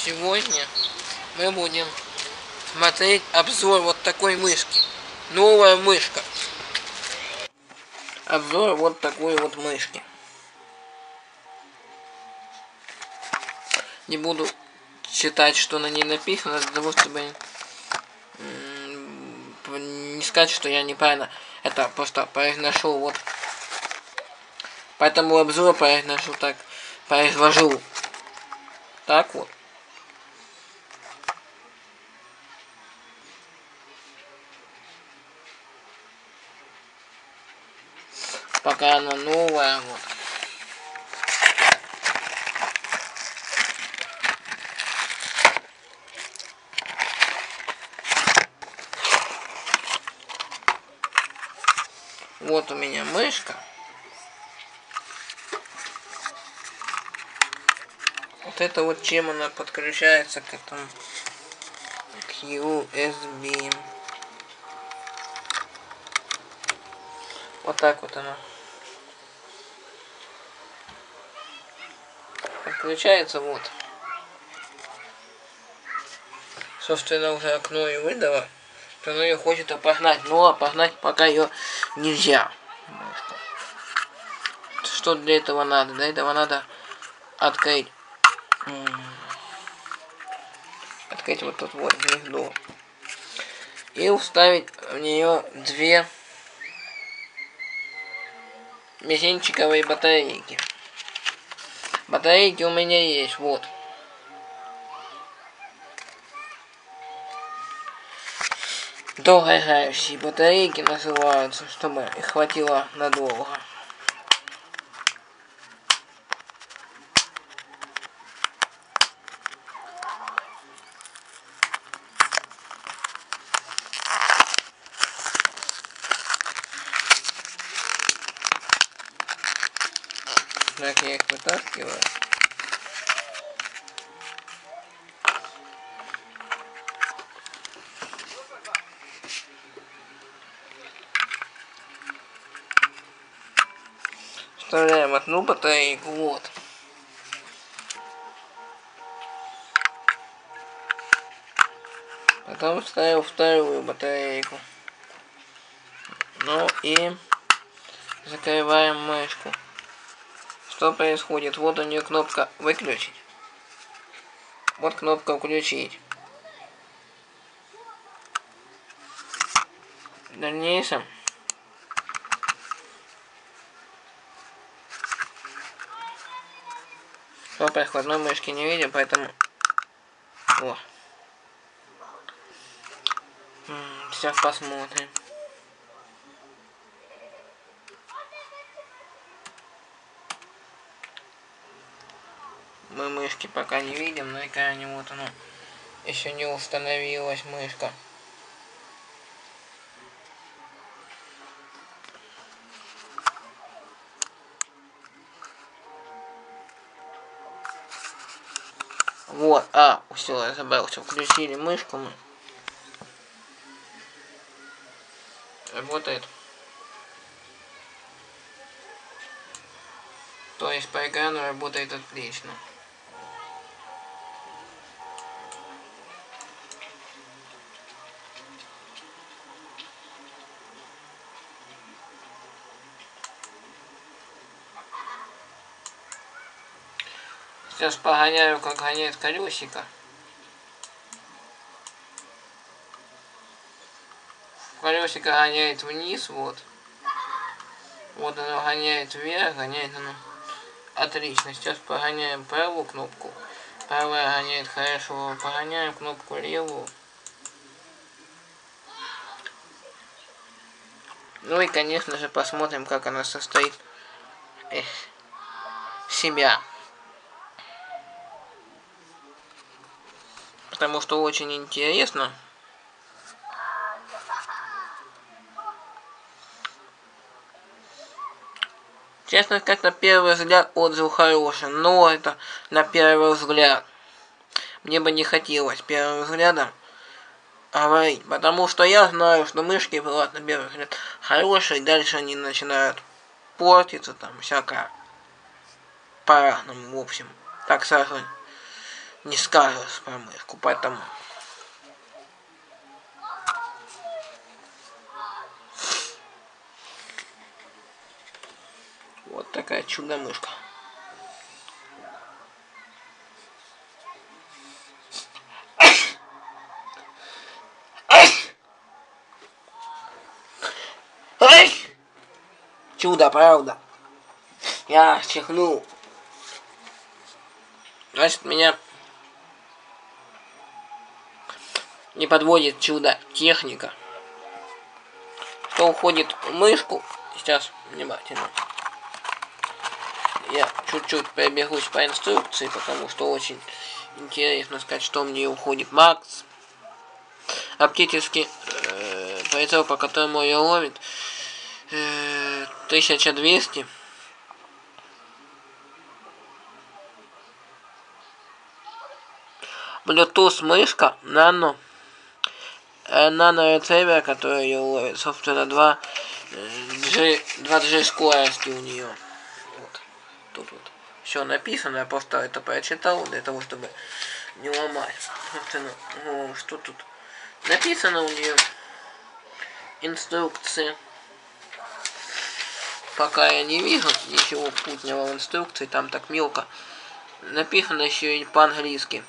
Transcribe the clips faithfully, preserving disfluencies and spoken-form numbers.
Сегодня мы будем смотреть обзор вот такой мышки. Новая мышка. Обзор вот такой вот мышки. Не буду читать, что на ней написано, для того, чтобы не сказать, что я неправильно это просто произношу. Вот. Поэтому обзор произношу так, произвожу. Так вот. Пока она новая, вот. Вот у меня мышка. Вот это вот чем она подключается к этому, к ю эс би. Вот так вот она подключается, вот. Собственно, уже окно и выдало, что она ее хочет опознать, но опознать пока ее нельзя. Что для этого надо? Для этого надо открыть открыть вот тут вот гнездо и вставить в нее две мизинчиковые батарейки. Батарейки у меня есть, вот. Долгоиграющие батарейки называются, чтобы их хватило надолго. Так, я их вытаскиваю. Вставляем одну батарейку, вот. Потом вставил вторую батарейку. Ну и закрываем мышку. Что происходит? Вот у нее кнопка выключить. Вот кнопка включить. В дальнейшем что происходит? Но мышки не видим, поэтому... О. Сейчас посмотрим. Мы мышки пока не видим, на экране вот оно. Еще не установилась мышка. Вот, а, все, я забылся. Включили мышку мы. Работает. То есть по экрану работает отлично. Сейчас погоняю, как гоняет колесико. Колесико гоняет вниз, вот. Вот оно гоняет вверх, гоняет оно отлично. Сейчас погоняем правую кнопку. Правая гоняет хорошо. Погоняем кнопку левую. Ну и, конечно же, посмотрим, как она состоит Эх, себя. Потому что очень интересно. Честно сказать, на первый взгляд отзыв хороший, но это на первый взгляд. Мне бы не хотелось первым взглядом говорить, потому что я знаю, что мышки бывают на первый взгляд хорошие, дальше они начинают портиться, там всякое по-разному, в общем. Так сразу не скажешь про мышку, поэтому... Вот такая чудо-мышка. Чудо, правда. Я чихнул. Значит, меня не подводит чудо техника. Что уходит в мышку. Сейчас внимательно. Я чуть-чуть пробегусь по инструкции, потому что очень интересно сказать, что мне уходит Макс. Оптический э, прицел, по которому ее ловит, э, тысяча двести. Bluetooth мышка, нано. Э, нано рецейвер, который ее ловит, собственно, два джи скорости у нее. Вот. Тут вот все написано, я просто это прочитал для того, чтобы не ломать. Собственно, о, что тут написано у нее? Инструкция. Пока я не вижу ничего путного в инструкции, там так мелко. Написано еще и по-английски.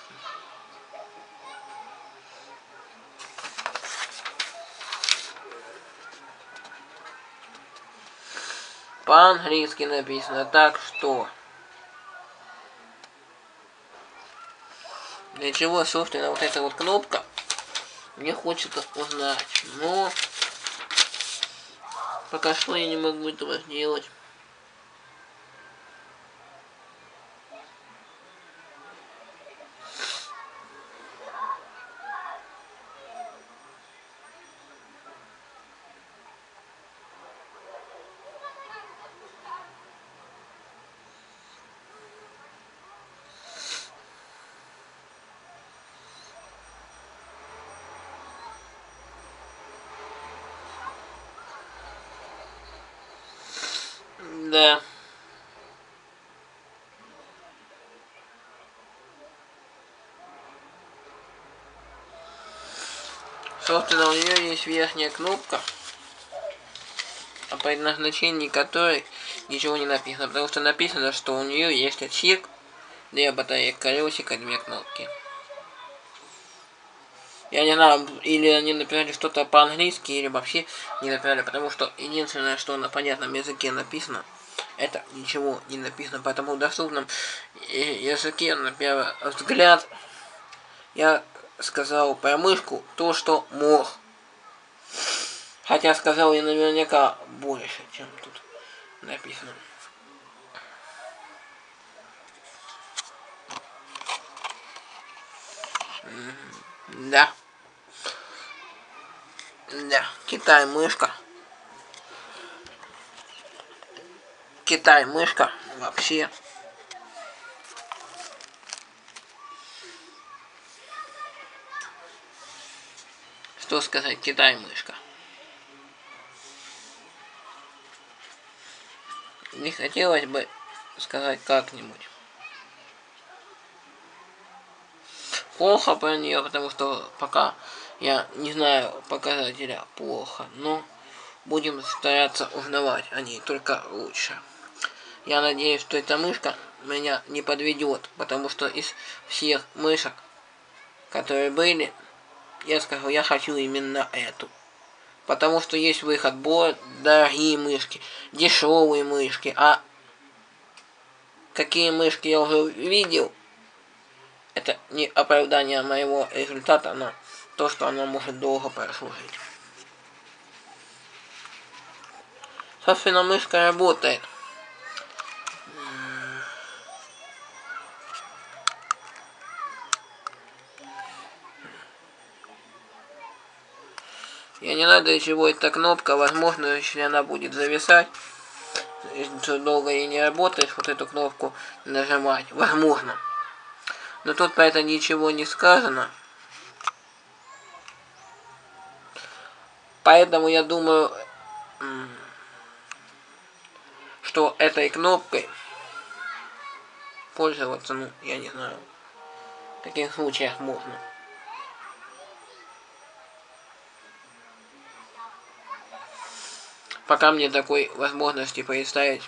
По-английски написано, так что... Для чего, собственно, вот эта вот кнопка? Мне хочется узнать, но... Пока что я не могу этого сделать. Да. Собственно, у нее есть верхняя кнопка, о предназначении которой ничего не написано, потому что написано, что у нее есть отсек для батареек, колесико, две кнопки. Я не знаю, или они написали что-то по-английски, или вообще не написали, потому что единственное, что на понятном языке написано, это ничего не написано, поэтому в доступном языке, на первый взгляд, я сказал про мышку то, что мог. Хотя сказал я наверняка больше, чем тут написано. Да. Да, Китай мышка. Китай мышка вообще. Что сказать, Китай мышка. Не хотелось бы сказать как-нибудь плохо про нее, потому что пока я не знаю показателя плохо, но будем стараться узнавать о ней только лучше. Я надеюсь, что эта мышка меня не подведет, потому что из всех мышек, которые были, я скажу, я хочу именно эту. Потому что есть выход более дорогие мышки, дешевые мышки, а какие мышки я уже видел, это не оправдание моего результата, но то, что она может долго прослужить. Собственно, мышка работает. Я не знаю, для чего эта кнопка, возможно, если она будет зависать, если долго ей не работаешь, вот эту кнопку нажимать, возможно. Но тут про это ничего не сказано. Поэтому я думаю, что этой кнопкой пользоваться, ну, я не знаю. таких случаях можно. Пока мне такой возможности представить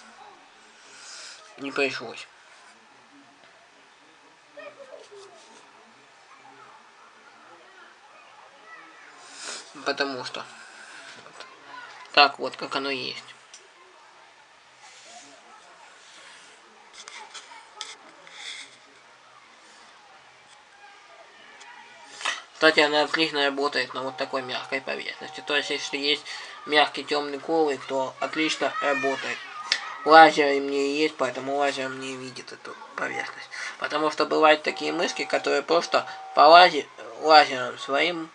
не пришлось. Потому что вот так вот, как оно есть. Кстати, она отлично работает на вот такой мягкой поверхности. То есть, если есть мягкий темный коврик, то отлично работает. Лазер мне есть, поэтому лазер мне видит эту поверхность. Потому что бывают такие мышки, которые просто по лазе, лазером своим,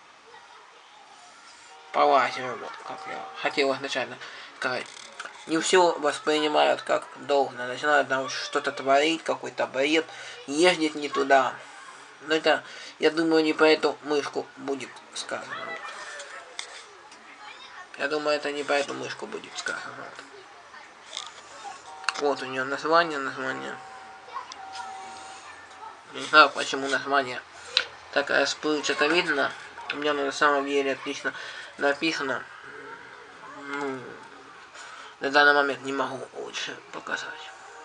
по лазеру, вот как я хотел изначально сказать, не все воспринимают как должно. Начинают там что-то творить, какой-то бред, ездить не туда. Но это, я думаю, не про эту мышку будет сказано. Я думаю, это не про эту мышку будет сказано. Вот у нее название, название. Не знаю, почему название так расплывчато видно. У меня на самом деле отлично написано. Ну, на данный момент не могу лучше показать.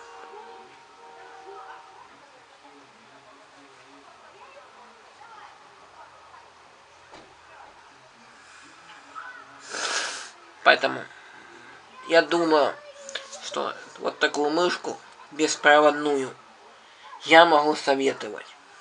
Поэтому я думаю, что вот такую мышку беспроводную я могу советовать.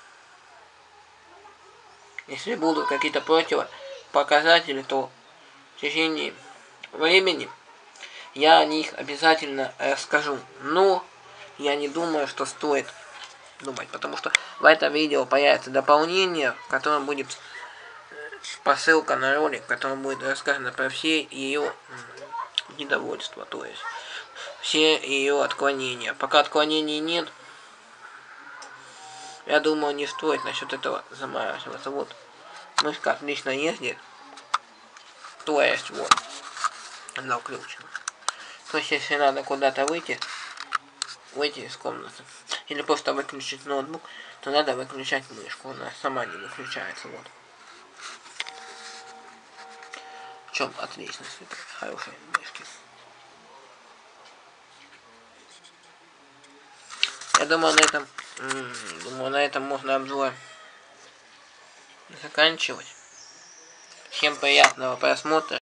Если будут какие-то противопоказатели, то в течение времени я о них обязательно расскажу. Но я не думаю, что стоит думать, потому что в этом видео появится дополнение, в котором будет посылка на ролик, в котором будет рассказано про все ее недовольства, то есть все ее отклонения. Пока отклонений нет, я думаю, не стоит насчет этого заморачиваться. Вот мышка отлично ездит, то есть вот она включена. То есть если надо куда-то выйти, выйти из комнаты, или просто выключить ноутбук, то надо выключать мышку, она сама не выключается. Вот в чем отличность этой хорошей мышки. Я думаю, на этом, думаю, на этом можно обзор заканчивать. Всем приятного просмотра.